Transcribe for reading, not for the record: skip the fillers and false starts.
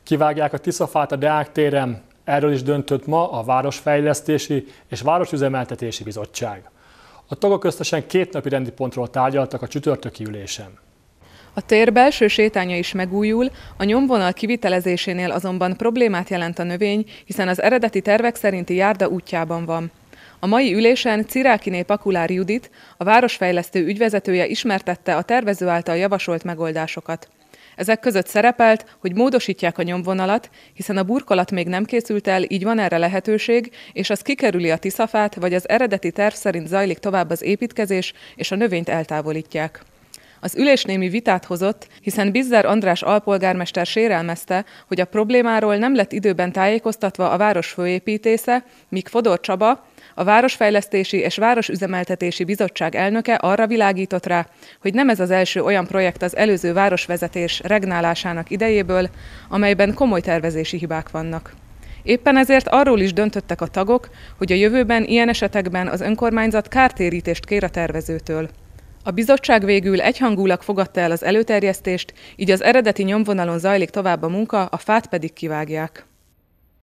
Kivágják a Tiszafát a Deák téren, erről is döntött ma a Városfejlesztési és Városüzemeltetési Bizottság. A tagok összesen 2 napi rendi pontról tárgyaltak a csütörtöki ülésen. A tér belső sétánya is megújul, a nyomvonal kivitelezésénél azonban problémát jelent a növény, hiszen az eredeti tervek szerinti járda útjában van. A mai ülésen Cirákiné Pakulár Judit, a városfejlesztő ügyvezetője ismertette a tervező által javasolt megoldásokat. Ezek között szerepelt, hogy módosítják a nyomvonalat, hiszen a burkolat még nem készült el, így van erre lehetőség, és az kikerüli a Tiszafát, vagy az eredeti terv szerint zajlik tovább az építkezés, és a növényt eltávolítják. Az ülés némi vitát hozott, hiszen Bizzer András alpolgármester sérelmezte, hogy a problémáról nem lett időben tájékoztatva a város főépítésze, míg Fodor Csaba, a Városfejlesztési és Városüzemeltetési Bizottság elnöke arra világított rá, hogy nem ez az első olyan projekt az előző városvezetés regnálásának idejéből, amelyben komoly tervezési hibák vannak. Éppen ezért arról is döntöttek a tagok, hogy a jövőben ilyen esetekben az önkormányzat kártérítést kér a tervezőtől. A bizottság végül egyhangulag fogadta el az előterjesztést, így az eredeti nyomvonalon zajlik tovább a munka, a fát pedig kivágják.